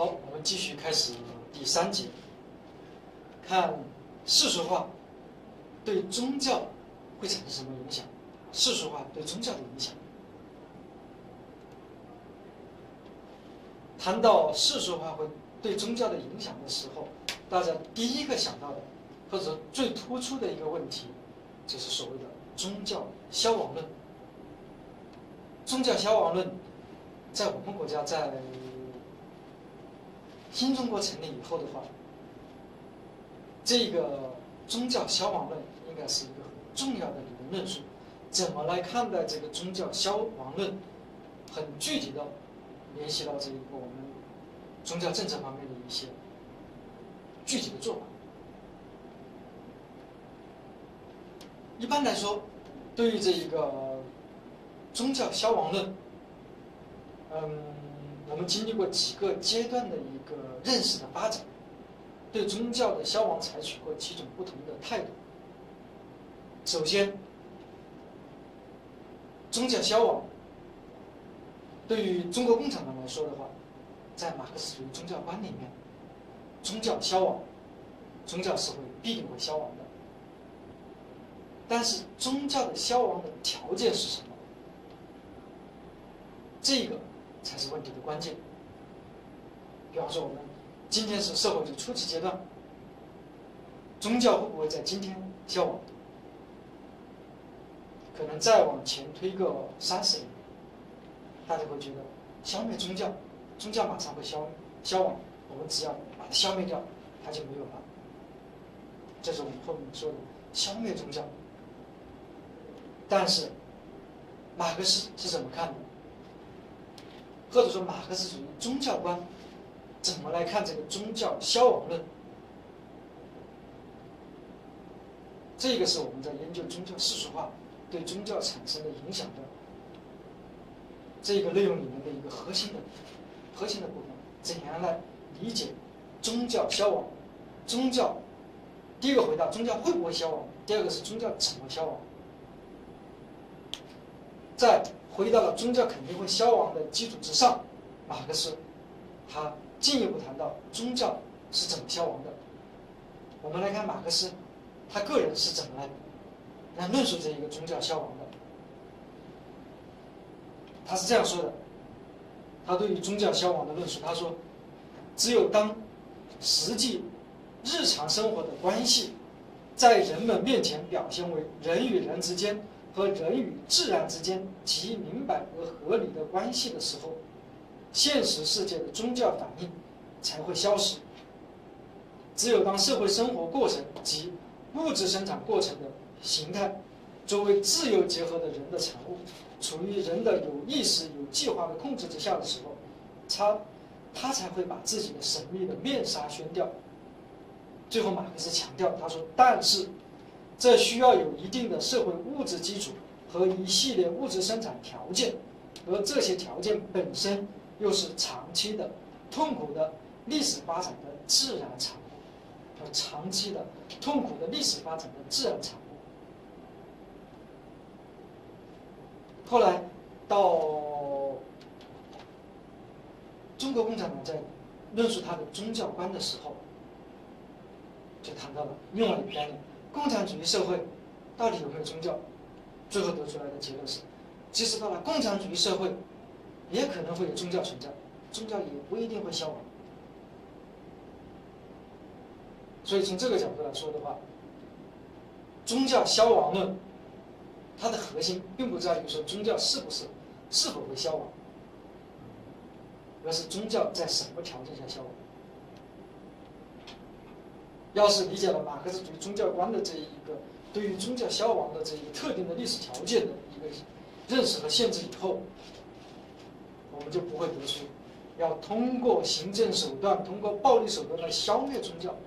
好，我们继续开始第3节，看世俗化对宗教会产生什么影响？世俗化对宗教的影响。谈到世俗化会对宗教的影响的时候，大家第一个想到的，或者最突出的一个问题，就是所谓的宗教消亡论。宗教消亡论，在我们国家在新中国成立以后的话，这个宗教消亡论应该是一个很重要的理论论述。怎么来看待这个宗教消亡论？很具体的联系到这一个我们宗教政策方面的一些具体的做法。一般来说，对于这一个宗教消亡论，我们经历过几个阶段的一个认识的发展，对宗教的消亡采取过几种不同的态度。首先，宗教消亡对于中国共产党来说的话，在马克思主义宗教观里面，宗教消亡，宗教是必定会消亡的。但是宗教的消亡的条件是什么？这个才是问题的关键。比方说，我们今天是社会主义初期阶段，宗教会不会在今天消亡？可能再往前推个30年，大家会觉得消灭宗教，宗教马上会消亡，我们只要把它消灭掉，它就没有了。这是我们后面说的消灭宗教。但是马克思是怎么看的？或者说马克思主义宗教观怎么来看这个宗教消亡论？这个是我们在研究宗教世俗化对宗教产生的影响的这个内容里面的一个核心的部分。怎样来理解宗教消亡？宗教第一个回答宗教会不会消亡，第二个是宗教怎么消亡。在回到了宗教肯定会消亡的基础之上，马克思他进一步谈到宗教是怎么消亡的。我们来看马克思他个人是怎么来论述这一个宗教消亡的。他是这样说的，他对于宗教消亡的论述，他说，只有当实际日常生活的关系在人们面前表现为人与人之间和人与自然之间极明白和合理的关系的时候，现实世界的宗教反应才会消失。只有当社会生活过程及物质生产过程的形态作为自由结合的人的产物，处于人的有意识有计划的控制之下的时候，他才会把自己的神秘的面纱掀掉。最后马克思强调，他说，但是这需要有一定的社会物质基础和一系列物质生产条件，而这些条件本身又是长期的痛苦的历史发展的自然产物，长期的痛苦的历史发展的自然产物。后来到中国共产党在论述他的宗教观的时候，就谈到了另外一个概念，共产主义社会到底有没有宗教？最后得出来的结论是，即使到了共产主义社会，也可能会有宗教存在，宗教也不一定会消亡。所以从这个角度来说的话，宗教消亡论它的核心并不在于说宗教是否会消亡，而是宗教在什么条件下消亡。要是理解了马克思主义宗教观的这一个对于宗教消亡的这一个特定的历史条件的一个认识和限制以后，我们就不会得出要通过行政手段、通过暴力手段来消灭宗教，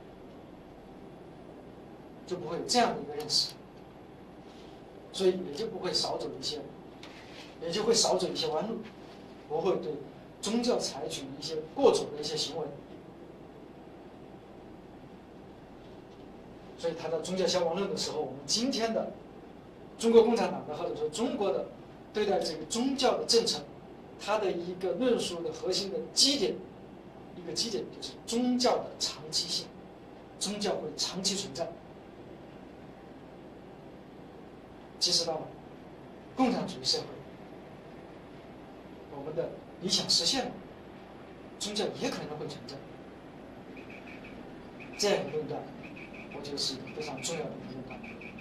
就不会有这样的一个认识，所以也就会少走一些弯路，不会对宗教采取一些过左的一些行为。所以谈到宗教消亡论的时候，我们今天的中国共产党的或者说中国的对待这个宗教的政策，它的一个论述的核心的基点， 个基点就是宗教的长期性，宗教会长期存在。即使到了共产主义社会，我们的理想实现了，宗教也可能会存在。这样一个论断，我觉得是一个非常重要的一个论断。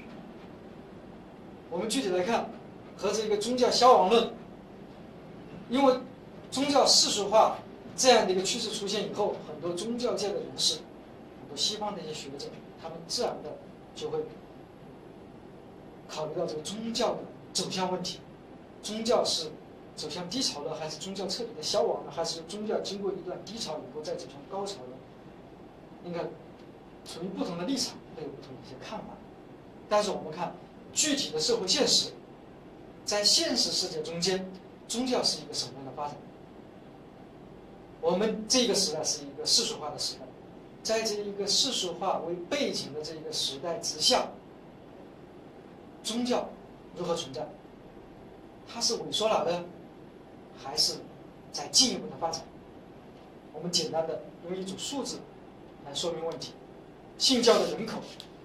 我们具体来看，和这个宗教消亡论，因为宗教世俗化这样的一个趋势出现以后，很多宗教界的人士，很多西方的一些学者，他们自然的就会考虑到这个宗教的走向问题：宗教是走向低潮了，还是宗教彻底的消亡了，还是宗教经过一段低潮以后再走向高潮了？应该处于不同的立场，会有不同的一些看法。但是我们看具体的社会现实，在现实世界中间，宗教是一个什么样的发展？我们这个时代是一个世俗化的时代，在这一个世俗化为背景的这一个时代之下，宗教如何存在？它是萎缩了呢，还是在进一步的发展？我们简单的用一组数字来说明问题。信教的人口，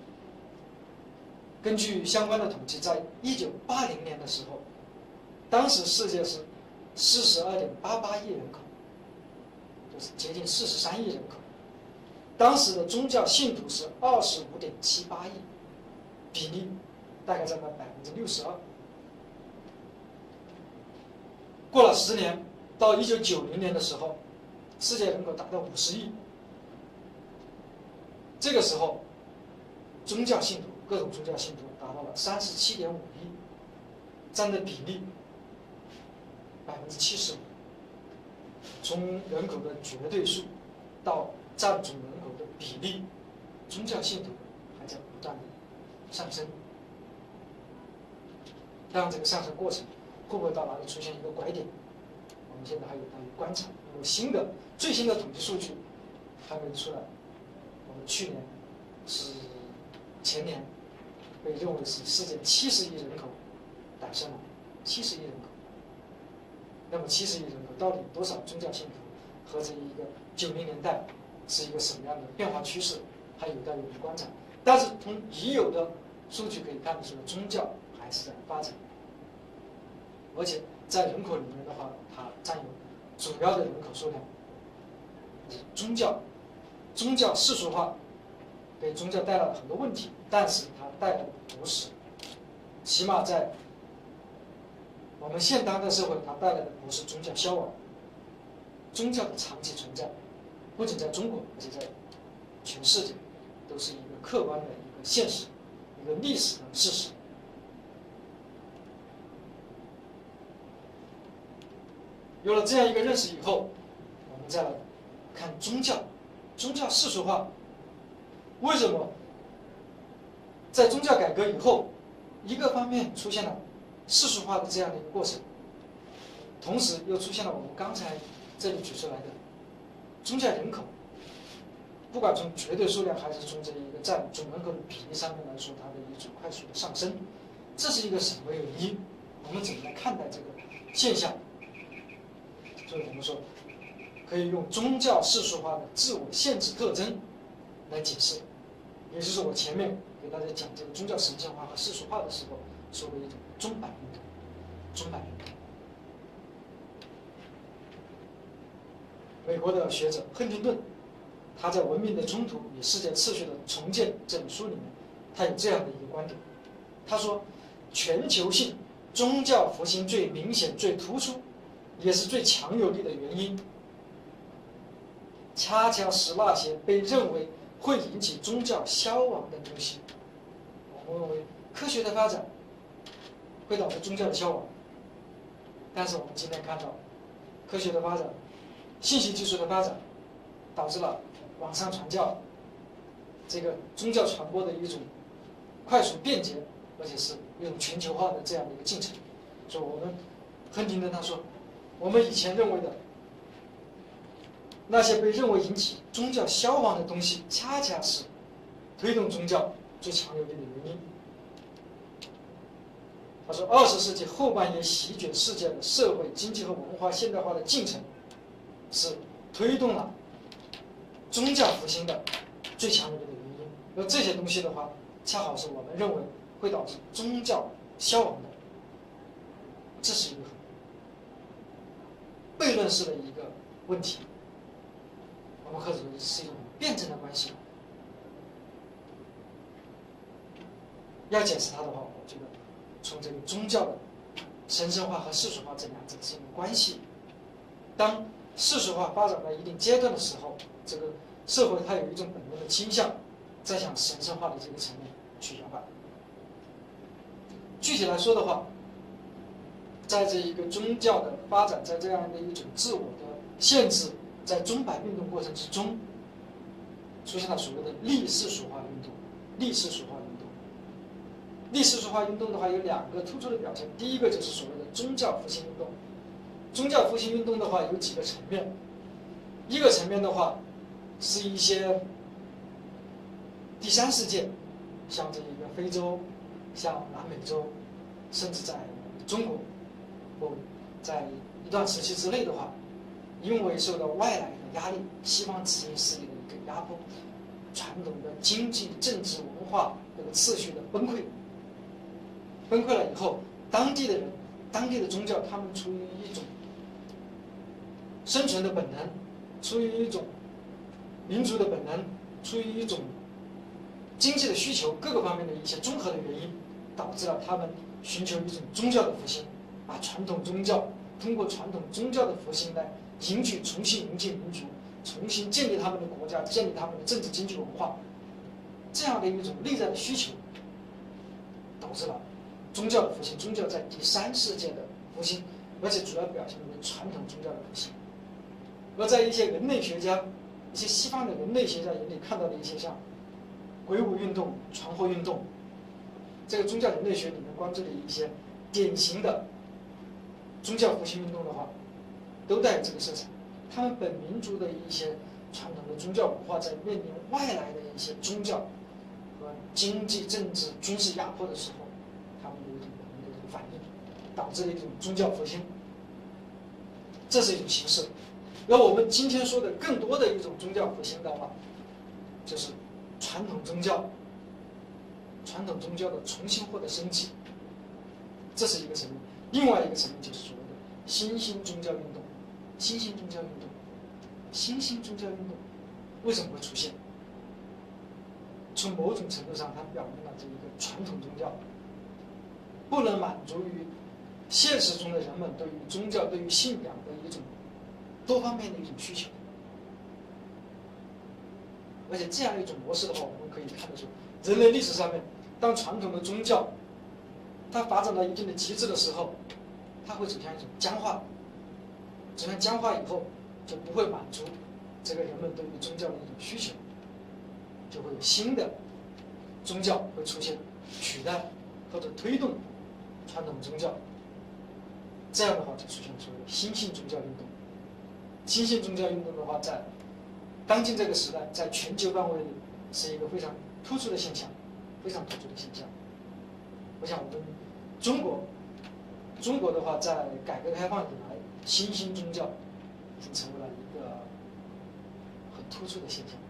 根据相关的统计，在1980年的时候，当时世界是42.88亿人口，就是接近43亿人口。当时的宗教信徒是25.78亿，比例大概占到62%。过了10年，到1990年的时候，世界人口达到50亿。这个时候，宗教信徒，各种宗教信徒达到了37.5亿，占的比例75%。从人口的绝对数到占总人口的比例，宗教信徒还在不断的上升。当然，这个上升过程会不会到哪里出现一个拐点，我们现在还有待于观察。因为最新的统计数据还没出来。我们去年是前年被认为是世界70亿人口诞生了，70亿人口。那么70亿人口到底有多少宗教信徒？和这一个90年代是一个什么样的变化趋势，还有待于我们观察。但是从已有的数据可以看得出来，宗教还是在发展，而且在人口里面的话，它占有主要的人口数量。宗教世俗化给宗教带来了很多问题，但是它带来的不是，起码在我们现当代社会，它带来的不是宗教消亡，宗教的长期存在，不仅在中国，而且在全世界，都是一个客观的一个现实，一个历史的事实。有了这样一个认识以后，我们再来看宗教世俗化，为什么在宗教改革以后，一个方面出现了世俗化的这样的一个过程，同时又出现了我们刚才这里举出来的宗教人口，不管从绝对数量还是从这一个占总人口的比例上面来说，它的一种快速的上升，这是一个什么原因？我们怎么来看待这个现象？所以我们说，可以用宗教世俗化的自我限制特征来解释，也就是我前面给大家讲这个宗教神圣化和世俗化的时候说的一种钟摆运动。钟摆运动，美国的学者亨廷顿，他在《文明的冲突与世界秩序的重建》这本书里面，他有这样的一个观点，他说，全球性宗教复兴最明显、最突出，也是最强有力的原因，恰恰是那些被认为会引起宗教消亡的东西。我们认为科学的发展会导致宗教的消亡，但是我们今天看到，科学的发展、信息技术的发展，导致了网上传教，这个宗教传播的一种快速便捷，而且是一种全球化的这样的一个进程。所以我们亨廷顿他说，我们以前认为的那些被认为引起宗教消亡的东西，恰恰是推动宗教最强有力的原因。他说，20世纪后半叶席卷世界的社会、经济和文化现代化的进程，是推动了宗教复兴的最强烈的原因。而这些东西的话，恰好是我们认为会导致宗教消亡的，这是一个悖论式的一个问题。我们或者说是一种辩证的关系。要解释它的话，我觉得从这个宗教的神圣化和世俗化这两者之间的关系，当世俗化发展到一定阶段的时候，这个社会它有一种本能的倾向，在向神圣化的这个层面去摇摆。具体来说的话，在这一个宗教的发展，在这样的一种自我的限制，在中白运动过程之中，出现了所谓的历世俗化运动。历世俗化运动，历世俗化运动的话，有两个突出的表现。第一个就是所谓的宗教复兴运动。宗教复兴运动的话，有几个层面。一个层面的话，是一些第三世界，像这一个非洲，像南美洲，甚至在中国，在一段时期之内的话，因为受到外来的压力，西方殖民势力的一个压迫，传统的经济、政治、文化这个次序的崩溃了以后，当地的人、当地的宗教，他们出于一种生存的本能，出于一种民族的本能，出于一种经济的需求，各个方面的一些综合的原因，导致了他们寻求一种宗教的复兴，把传统宗教通过传统宗教的复兴来重新凝聚民族，重新建立他们的国家，建立他们的政治经济文化，这样的一种内在的需求，导致了宗教的复兴。宗教在第三世界的复兴，而且主要表现为传统宗教的复兴。而在一些人类学家、一些西方的人类学家眼里看到的一些像鬼舞运动、传播运动，这个宗教人类学里面关注的一些典型的宗教复兴运动的话，都带有这个色彩。他们本民族的一些传统的宗教文化，在面临外来的一些宗教和经济、政治、军事压迫的时候，他们有一种本能的这个反应，导致了一种宗教复兴。这是一种形式。而我们今天说的更多的一种宗教复兴的话，就是传统宗教的重新获得生机，这是一个层面。另外一个层面就是所谓的新兴宗教运动。新兴宗教运动为什么会出现？从某种程度上，它表明了这一个传统宗教不能满足于现实中的人们对于宗教、对于信仰的一种多方面的一种需求。而且这样一种模式的话，我们可以看得出，人类历史上面，当传统的宗教它发展到一定的极致的时候，它会走向一种僵化。走向僵化以后，就不会满足这个人们对于宗教的一种需求，就会有新的宗教会出现，取代或者推动传统宗教。这样的话，就出现所谓的新兴宗教运动。新兴宗教运动的话，在当今这个时代，在全球范围里是一个非常突出的现象，非常突出的现象。我想，我们中国的话，在改革开放以来，新兴宗教已经成为了一个很突出的现象。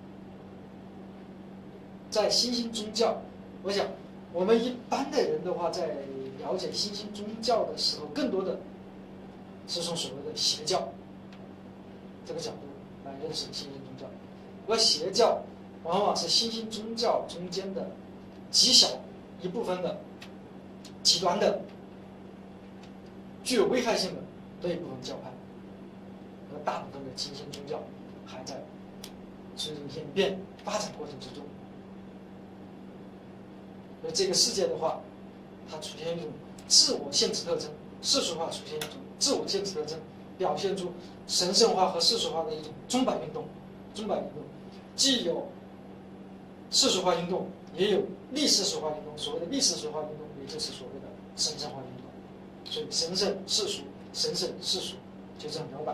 在新兴宗教，我想我们一般的人的话，在了解新兴宗教的时候，更多的是从所谓的邪教这个角度来认识新兴宗教，而邪教往往是新兴宗教中间的极小一部分的极端的、具有危害性的这一部分教派，而大部分的新兴宗教还在随着演变发展过程之中。而这个世界的话，它出现一种自我限制特征，世俗化出现一种自我限制特征，表现出神圣化和世俗化的一种钟摆运动。钟摆运动既有世俗化运动，也有历世俗化运动。所谓的历世俗化运动，也就是所谓的神圣化运动。所以神圣世俗，神圣世俗就这样摇摆。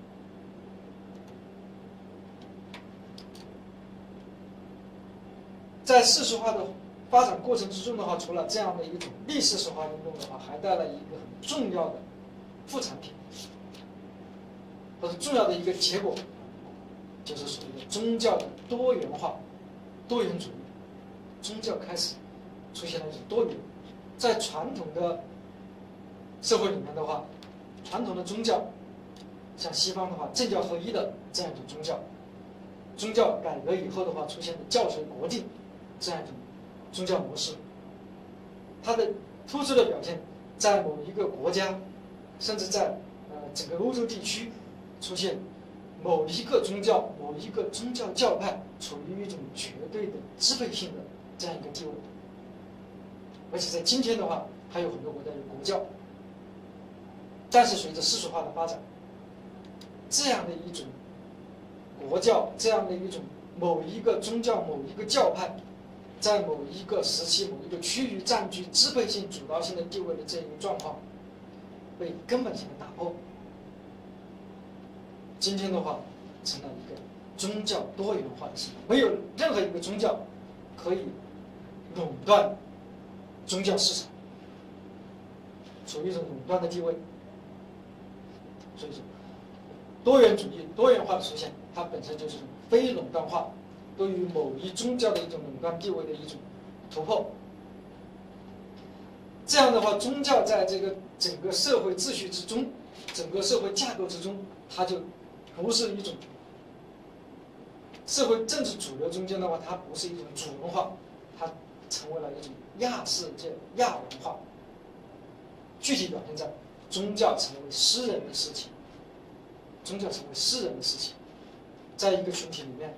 在世俗化的发展过程之中的话，除了这样的一种历世俗化运动的话，还带来一个很重要的副产品，或者重要的一个结果， 就是所谓的宗教的多元化、多元主义。宗教开始出现了一种多元。在传统的社会里面的话，传统的宗教，像西方的话，政教合一的这样一种宗教。宗教改革以后的话，出现的教随国定这样一种宗教模式，它的突出的表现在某一个国家，甚至在整个欧洲地区出现某一个宗教、某一个宗教教派处于一种绝对的支配性的这样一个地位。而且在今天的话，还有很多国家有国教，但是随着世俗化的发展，这样的一种国教，这样的一种某一个宗教、某一个教派，在某一个时期、某一个区域占据支配性、主导性的地位的这一个状况，被根本性的打破。今天的话，成了一个宗教多元化的时代，没有任何一个宗教可以垄断宗教市场，处于一种垄断的地位。所以说，多元主义、多元化的出现，它本身就是非垄断化对于某一宗教的一种垄断地位的一种突破。这样的话，宗教在这个整个社会秩序之中、整个社会架构之中，它就不是一种社会政治主流中间的话，它不是一种主文化，它成为了一种亚世界、亚文化。具体表现在宗教成为私人的事情，宗教成为私人的事情。在一个群体里面，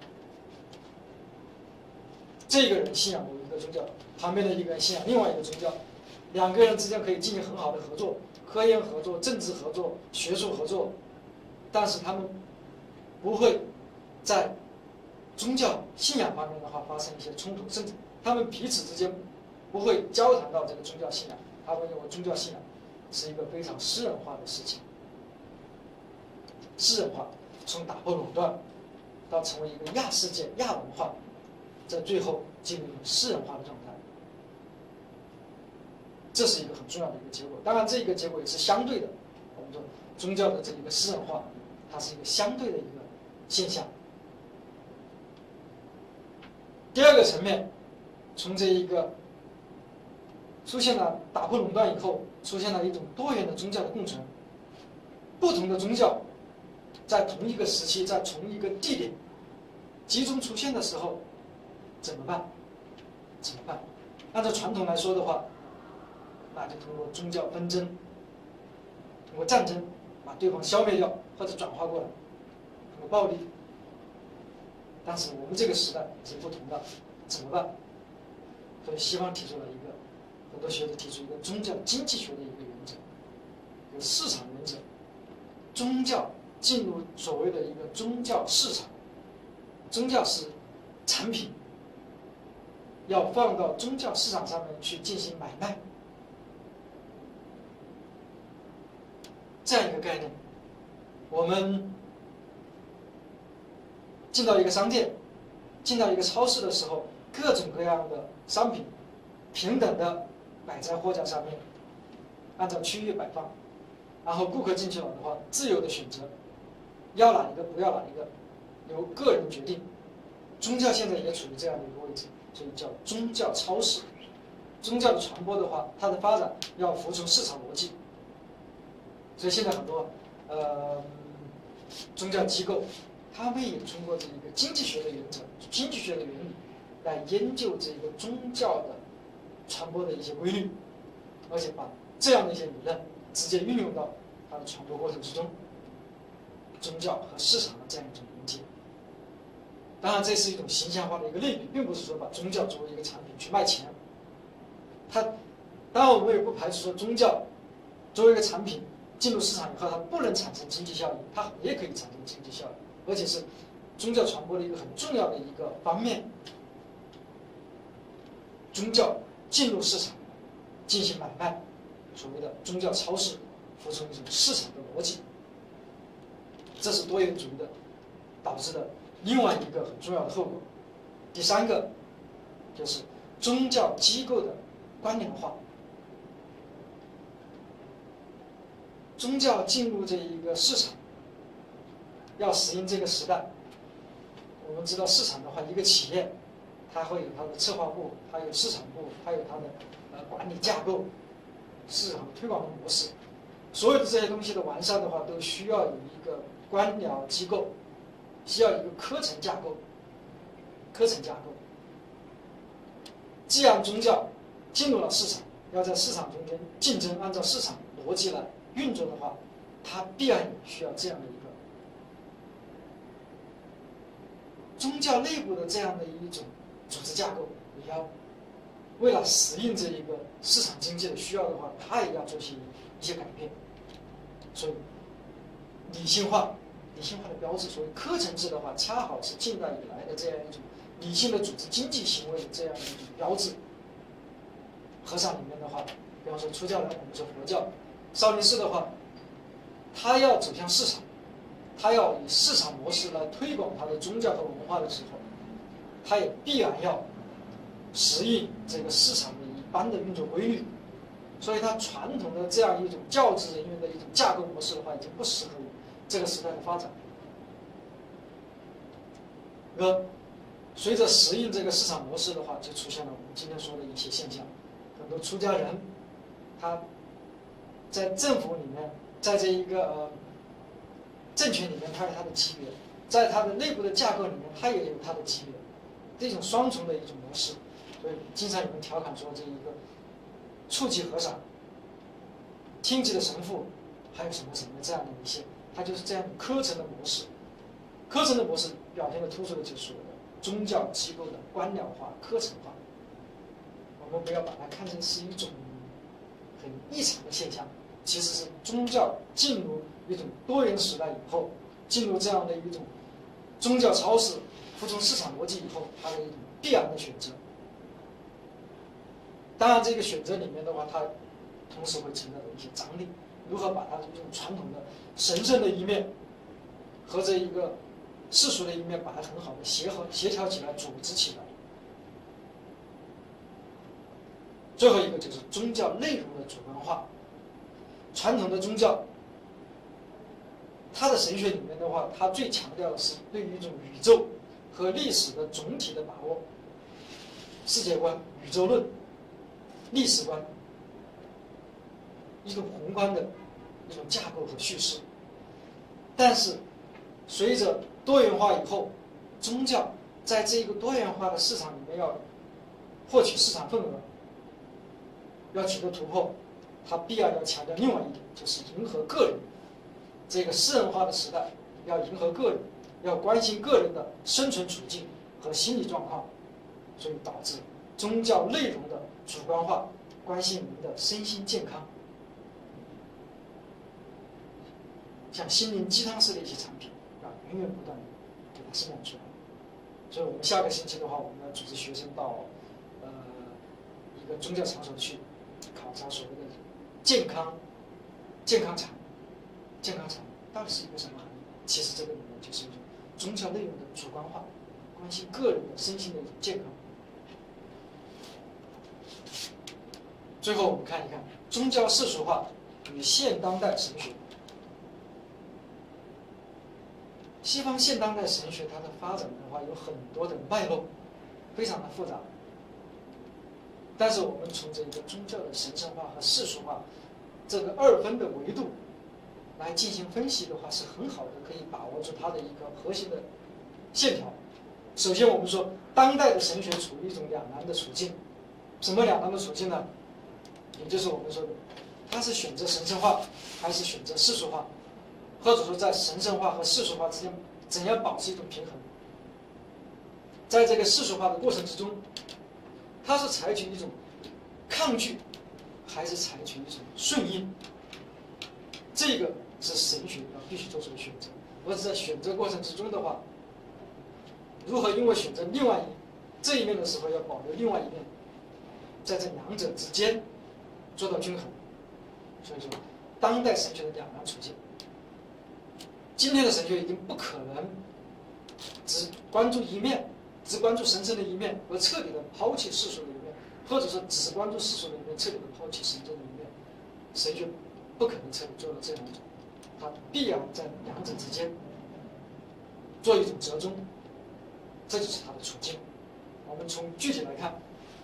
这个人信仰某一个宗教，旁边的一个人信仰另外一个宗教，两个人之间可以进行很好的合作，科研合作、政治合作、学术合作，但是他们不会在宗教信仰方面的话发生一些冲突，甚至他们彼此之间不会交谈到这个宗教信仰。他们认为宗教信仰是一个非常私人化的事情。私人化从打破垄断到成为一个亚世界、亚文化，在最后进入一种私人化的状态，这是一个很重要的一个结果。当然，这个结果也是相对的。我们说宗教的这一个私人化，它是一个相对的一个现象。第二个层面，从这一个出现了打破垄断以后，出现了一种多元的宗教的共存，不同的宗教在同一个时期，在同一个地点集中出现的时候，怎么办？怎么办？按照传统来说的话，那就通过宗教纷争，通过战争把对方消灭掉，或者转化过来，通过暴力。但是我们这个时代是不同的，怎么办？所以西方提出了一个，很多学者提出一个宗教经济学的一个原则，有市场原则。宗教进入所谓的一个宗教市场，宗教是产品，要放到宗教市场上面去进行买卖，这样一个概念。我们进到一个商店，进到一个超市的时候，各种各样的商品平等的摆在货架上面，按照区域摆放，然后顾客进去了的话，自由的选择要哪一个不要哪一个，由个人决定。宗教现在也处于这样的一个位置，所以叫宗教超市。宗教的传播的话，它的发展要服从市场逻辑，所以现在很多宗教机构，他们也通过这一个经济学的原则、经济学的原理来研究这个宗教的传播的一些规律，而且把这样的一些理论直接运用到它的传播过程之中。宗教和市场的这样一种连接，当然这是一种形象化的一个类比，并不是说把宗教作为一个产品去卖钱。当然我们也不排除说宗教作为一个产品进入市场以后，它不能产生经济效益，它也可以产生经济效益，而且是宗教传播的一个很重要的一个方面。宗教进入市场进行买卖，所谓的宗教超市，服从一种市场的逻辑，这是多元主义的导致的另外一个很重要的后果。第三个就是宗教机构的关联化。宗教进入这一个市场，要适应这个时代， 我们知道市场的话，一个企业它会有它的策划部，它有市场部，它有它的管理架构、市场推广的模式。所有的这些东西的完善的话，都需要有一个官僚机构，需要一个科层架构。科层架构。既然宗教进入了市场，要在市场中间竞争，按照市场逻辑来运作的话，它必然也需要这样的一个宗教内部的这样的一种组织架构。也要为了适应这一个市场经济的需要的话，它也要做些一些改变。所以理性化的标志，所谓科层制的话，恰好是近代以来的这样一种理性的组织经济行为的这样一种标志。和尚里面的话，比方说出家人，我们说佛教；少林寺的话，他要走向市场，他要以市场模式来推广他的宗教和文化的时候，他也必然要适应这个市场的一般的运作规律。所以它传统的这样一种教职人员的一种架构模式的话，已经不适合于这个时代的发展。随着适应这个市场模式的话，就出现了我们今天说的一些现象。很多出家人，他在政府里面，在这一个政权里面，他有他的级别，在他的内部的架构里面，他也有他的级别，这种双重的一种模式。所以经常有人调侃说，这一个处级和尚、厅级的神父，还有什么什么这样的一些，它就是这样的科层的模式。科层的模式表现的突出的就是宗教机构的官僚化、科层化。我们不要把它看成是一种很异常的现象，其实是宗教进入一种多元时代以后，进入这样的一种宗教超市、服从市场逻辑以后，它的一种必然的选择。当然，这个选择里面的话，它同时会存在着一些张力。如何把它这种传统的神圣的一面和这一个世俗的一面，把它很好的协调起来、组织起来。最后一个就是宗教内容的主观化。传统的宗教，它的神学里面的话，它最强调的是对于一种宇宙和历史的总体的把握，世界观、宇宙论、历史观，一种宏观的一种架构和叙事。但是随着多元化以后，宗教在这个多元化的市场里面要获取市场份额，要取得突破，它必然要强调另外一点，就是迎合个人。这个私人化的时代，要迎合个人，要关心个人的生存处境和心理状况，所以导致宗教内容的主观化，关心人的身心健康。像心灵鸡汤式的一些产品源源不断的给它生产出来。所以我们下个星期的话，我们要组织学生到一个宗教场所去考察所谓的健康场到底是一个什么含义？其实这个里面就是一种宗教内容的主观化，关心个人的身心的一种健康。最后我们看一看宗教世俗化与现当代神学。西方现当代神学它的发展的话，有很多的脉络，非常的复杂。但是我们从这个宗教的神圣化和世俗化这个二分的维度来进行分析的话，是很好的可以把握住它的一个核心的线条。首先我们说当代的神学处于一种两难的处境。什么两难的处境呢？也就是我们说的，它是选择神圣化还是选择世俗化，或者说在神圣化和世俗化之间怎样保持一种平衡。在这个世俗化的过程之中，它是采取一种抗拒还是采取一种顺应，这个是神学要必须做出的选择。而在选择过程之中的话，如何因为选择另外这一面的时候要保留另外一面，在这两者之间做到均衡。所以说当代神学的两难处境，今天的神学已经不可能只关注一面，只关注神圣的一面，而彻底的抛弃世俗的一面，或者说只关注世俗的一面，彻底的抛弃神圣的一面。神学不可能彻底做到这样一种，它必然在两者之间做一种折中。 这就是它的处境。我们从具体来看，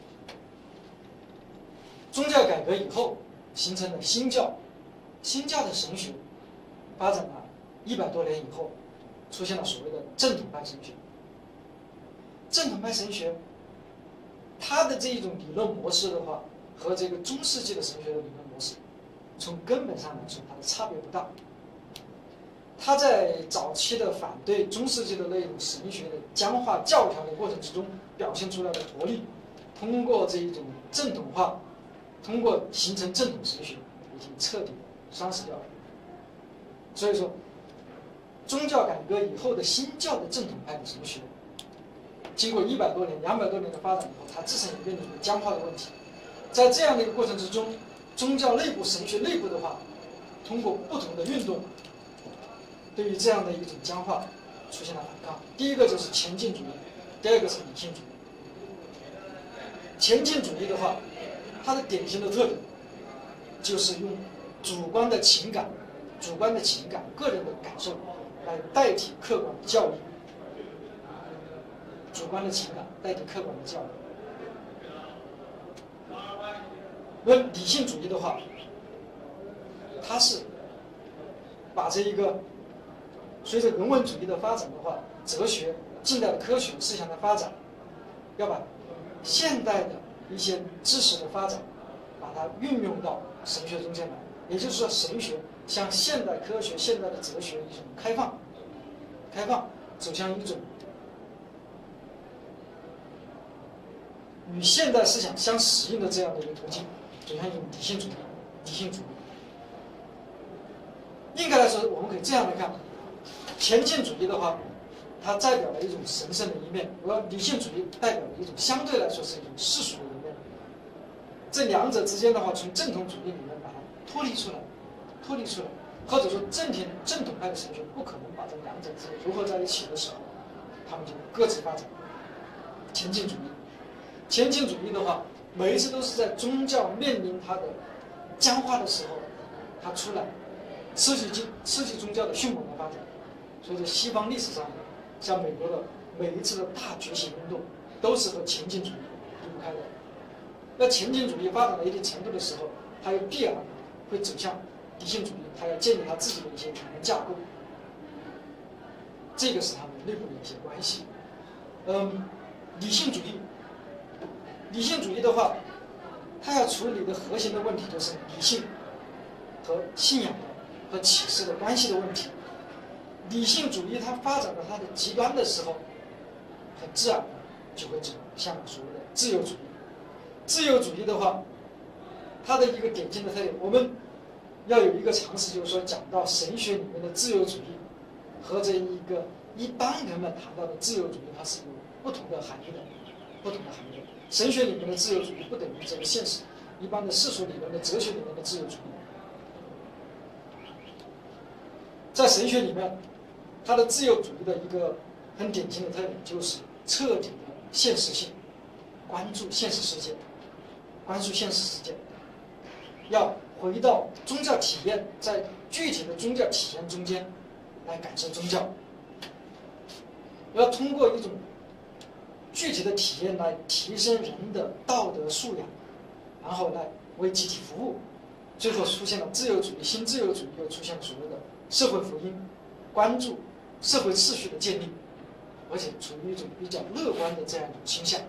宗教改革以后形成了新教，新教的神学发展了100多年以后，出现了所谓的正统派神学。正统派神学，它的这一种理论模式的话，和这个中世纪的神学的理论模式，从根本上来说，它的差别不大。他在早期的反对中世纪的那种神学的僵化教条的过程之中，表现出来的活力，通过这一种正统化，通过形成正统神学，已经彻底丧失掉了。所以说，宗教改革以后的新教的正统派的神学，经过100多年、200多年的发展以后，它自身也面临着僵化的问题。在这样的一个过程之中，宗教内部、神学内部的话，通过不同的运动，对于这样的一种僵化出现了反抗。第一个就是前进主义，第二个是理性主义。前进主义的话，它的典型的特点就是用主观的情感、个人的感受来代替客观的教育。主观的情感代替客观的教育。那理性主义的话，它是把这一个随着人文主义的发展的话，哲学、近代的科学思想的发展，要把现代的一些知识的发展，把它运用到神学中间来。也就是说，神学向现代科学、现代的哲学一种开放，走向一种与现代思想相适应的这样的一个途径，走向一种理性主义。应该来说，我们可以这样来看：前进主义的话，它代表了一种神圣的一面；而理性主义代表了一种相对来说是一种世俗的一面。这两者之间的话，从正统主义里面把它脱离出来，或者说正统派的神学不可能把这两者之间融合在一起的时候，他们就各自发展。前进主义的话，每一次都是在宗教面临它的僵化的时候，它出来刺激宗教的迅猛的发展。所以说，西方历史上像美国的每一次的大觉醒运动，都是和前进主义离不开的。那前进主义发展到一定程度的时候，它又必然会走向理性主义，它要建立它自己的一些理论架构。这个是他们内部的一些关系。理性主义的话，它要处理的核心的问题就是理性和信仰的和启示的关系的问题。理性主义它发展到它的极端的时候，很自然的就会走向所谓的自由主义。自由主义的话，它的一个典型的特点，我们要有一个常识，就是说讲到神学里面的自由主义和这一个一般人们谈到的自由主义，它是有不同的含义的。神学里面的自由主义不等于这个现实一般的世俗理论的哲学里面的自由主义。在神学里面，它的自由主义的一个很典型的特点就是彻底的现实性，关注现实世界，要回到宗教体验，在具体的宗教体验中间来感受宗教，要通过一种具体的体验来提升人的道德素养，然后来为集体服务。最后出现了自由主义，新自由主义又出现了所谓的社会福音，关注社会秩序的建立，而且处于一种比较乐观的这样一种倾向。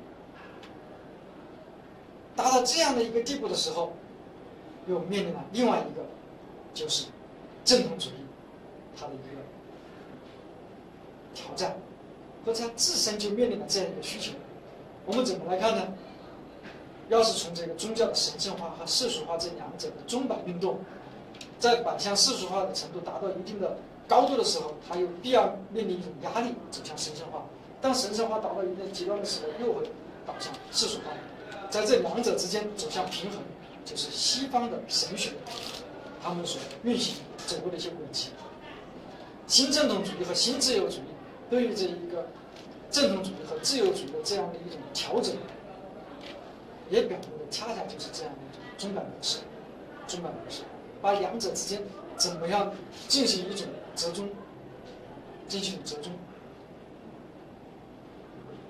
达到这样的一个地步的时候，又面临了另外一个，就是正统主义它的一个挑战，和它自身就面临了这样一个需求。我们怎么来看呢？要是从这个宗教的神圣化和世俗化这两者的钟摆运动，在摆向世俗化的程度达到一定的高度的时候，它又必然面临一种压力，走向神圣化。当神圣化达到一定极端的时候，又会导向世俗化。在这两者之间走向平衡，就是西方的神学他们所运行走过的一些轨迹。新正统主义和新自由主义对于这一个正统主义和自由主义的这样的一种调整，也表明的恰恰就是这样的一种钟摆模式，把两者之间怎么样进行一种折中。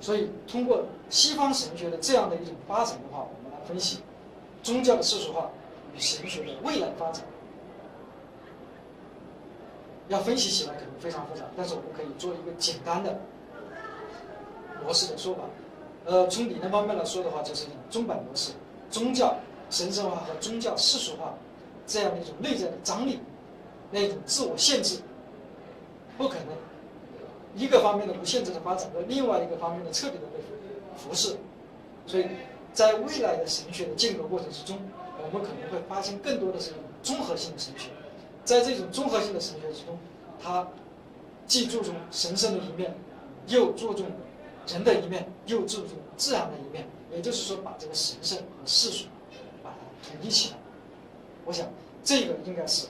所以通过西方神学的这样的一种发展的话，我们来分析宗教的世俗化与神学的未来发展。要分析起来可能非常复杂，但是我们可以做一个简单的模式的说法。从理论方面来说的话，就是一种中本模式，宗教神圣化和宗教世俗化这样的一种内在的张力，那种自我限制，不可能一个方面的不限制的发展和另外一个方面的彻底的被忽视。所以在未来的神学的建构过程之中，我们可能会发现更多的是一种综合性的神学。在这种综合性的神学之中，它既注重神圣的一面，又注重人的一面，又注重自然的一面，也就是说把这个神圣和世俗把它统一起来。我想这个应该是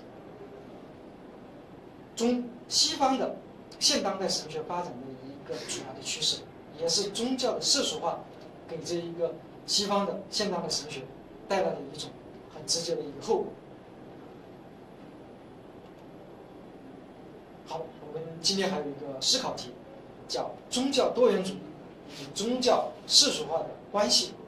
西方的现当代神学发展的一个主要的趋势，也是宗教的世俗化给这一个西方的现当代神学带来的一种很直接的一个后果。好，我们今天还有一个思考题，叫宗教多元主义与宗教世俗化的关系。